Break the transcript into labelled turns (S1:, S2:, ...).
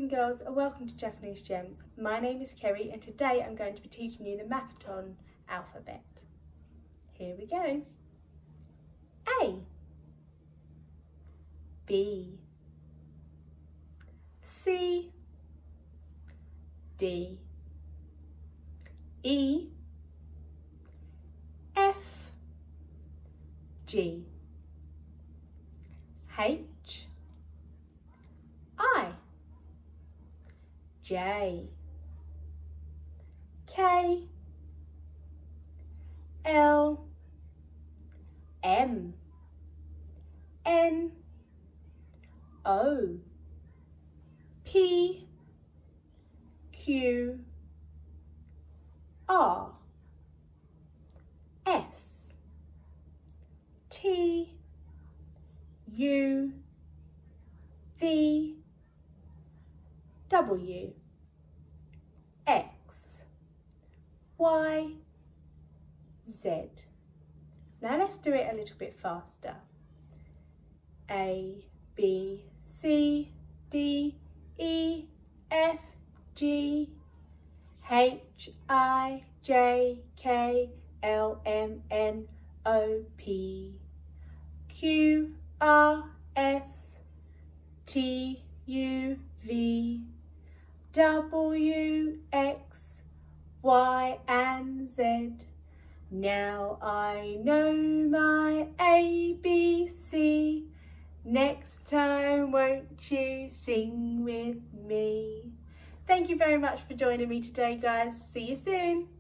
S1: and girls, and welcome to Jacqueline's Gems. My name is Kerry and today I'm going to be teaching you the Makaton alphabet. Here we go. A, B, C, D, E, F, G, H, I, J, K, L, M, N, O, P, Q, R, S, T, U, V, W, X, Y, Z. Now let's do it a little bit faster. A, B, C, D, E, F, G, H, I, J, K, L, M, N, O, P, Q, R, S, T, U, V, W, X, Y and Z. Now I know my ABC. Next time won't you sing with me? Thank you very much for joining me today, guys. See you soon.